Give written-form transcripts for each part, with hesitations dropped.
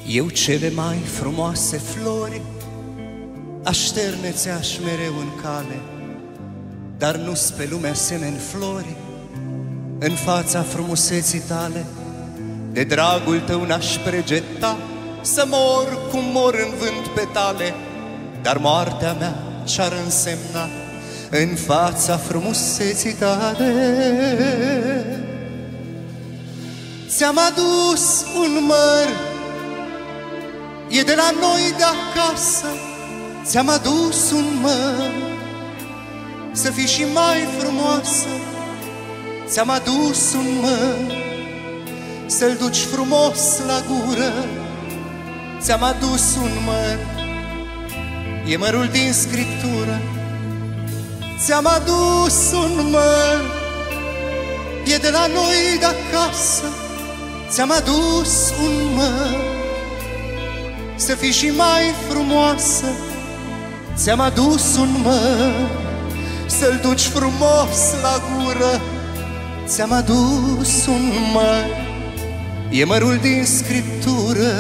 Eu cele mai frumoase flori așternețeaș mereu în cale, dar nu-s pe lume asemeni flori în fața frumuseții tale. De dragul tău n-aș pregeta să mor cum mor în vânt petale, dar moartea mea ce-ar însemna în fața frumuseții tale? Ți-am adus un măr, e de la noi de acasă. Ți-am adus un măr, să fii și mai frumoasă. Ți-am adus un măr, să-l duci frumos la gură. Ți-am adus un măr, e mărul din Scriptură. Ți-am adus un măr, e de la noi de acasă. Ți-am adus un măr, să fii și mai frumoasă. Ți-am adus un măr, să-l duci frumos la gură. Ți-am adus un măr, e mărul din Scriptură.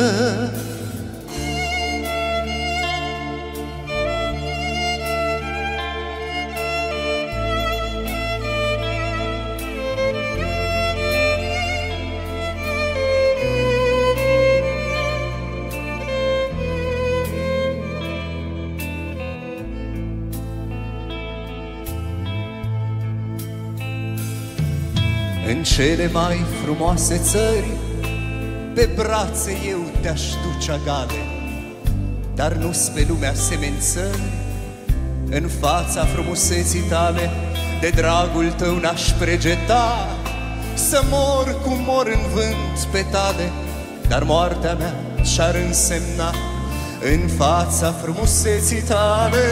În cele mai frumoase țări pe brațe eu te-aș duce agale, dar nu-s pe lume asemeni țări în fața frumuseții tale. De dragul tău n-aș pregeta să mor cum mor în vânt petale, dar moartea mea ce-ar însemna în fața frumuseții tale?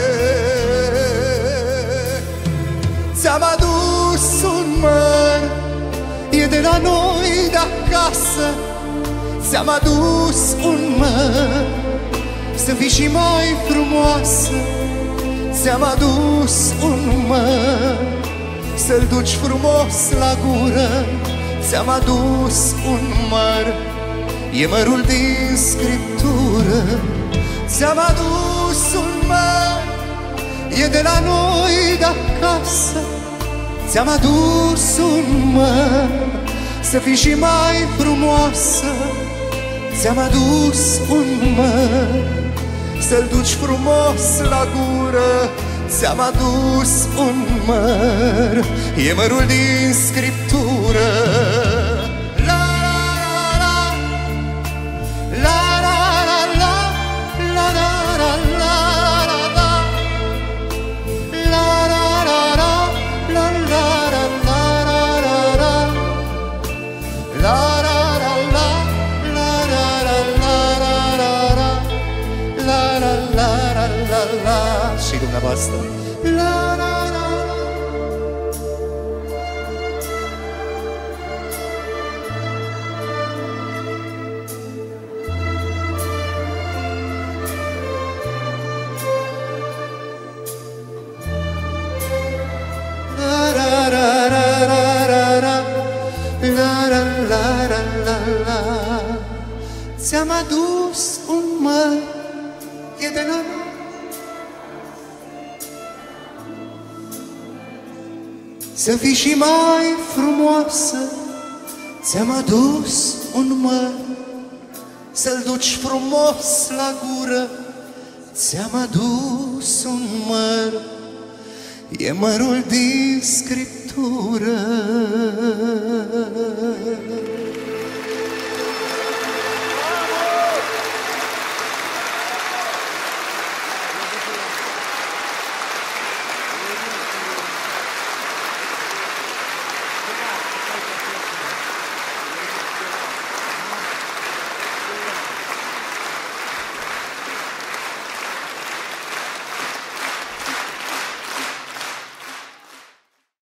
Ți-am adus un măr, e de la noi de acasă. Ți-am adus un măr, să fii și mai frumoasă. Ți-am adus un măr, să-l duci frumos la gură. Ți-am adus un măr, e mărul din Scriptură. Ți-am adus un măr, e de la noi de acasă. Ți-am adus un măr, să fii și mai frumoasă. Ți-am adus un măr, să-l duci frumos la gură. Ți-am adus un măr, e mărul din Scriptură. La la la la la la la la la. Și dumneavoastră. La la la. Ți-am adus un măr, e de la noi. Să fii și mai frumoasă. Ți-am adus un măr, să-l duci frumos la gură. Ți-am adus un măr, e mărul din Scriptură.